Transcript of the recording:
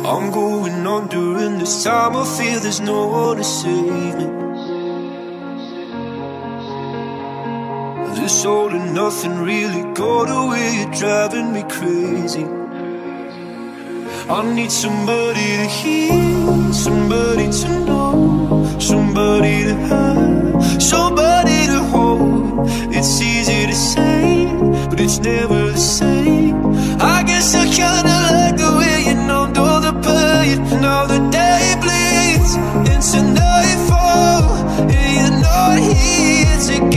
I'm going on during this time. I feel there's no one to save me. This all and nothing really got away. You're driving me crazy. I need somebody to hear, somebody to know, somebody to have, somebody to hold. It's easy to say, but it's never the same. I guess I kinda like the way you numbed all the pain. Now the day bleeds into nightfall, and you're not here to